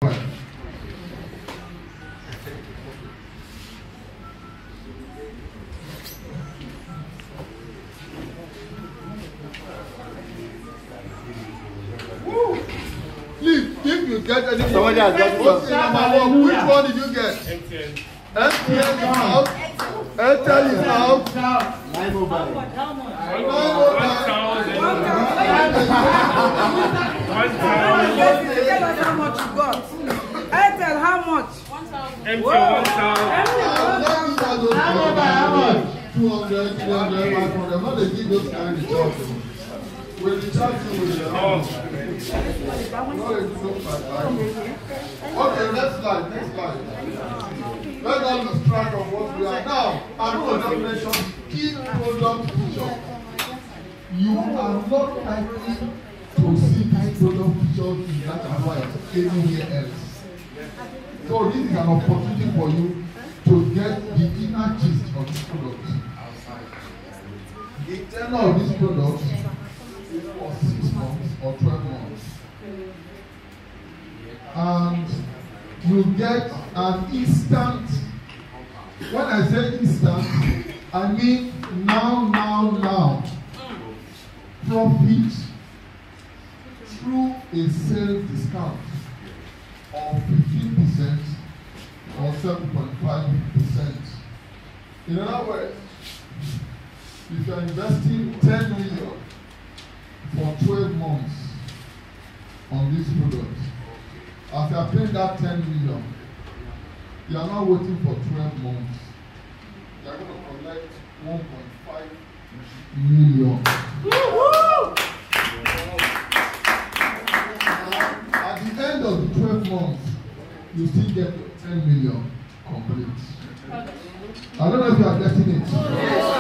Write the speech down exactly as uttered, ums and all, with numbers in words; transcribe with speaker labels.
Speaker 1: Please, if you get any
Speaker 2: somebody has got
Speaker 1: what's the number one? Which one did you get? M T N. M T N is out. Airtel is out.
Speaker 2: My mobile.
Speaker 1: My mobile.
Speaker 3: Tell us how much you got. Airtel, how much?
Speaker 4: M T N one thousand.
Speaker 1: How much? two hundred, three hundred, five hundred. I'm not going to give those kind of jobs. We'll be charging with the house. Okay, next slide, next slide. Let us lose track of what we are now. I'm going to mention key product features. You are not likely to see these product features in that area anywhere else. So this is an opportunity for you to get the inner gist of this product. The tenure of this product is for six months or twelve months. And you get an instant, when I say instant, I mean now, now, now, profit through a sales discount of fifteen percent or seven point five percent. In other words, if you are investing ten million for twelve months on this product, as you are paying that ten million, you are not waiting for twelve months. You are going to collect one point five million. At the end of the twelve months, you still get your ten million complete. I don't know if you are getting it.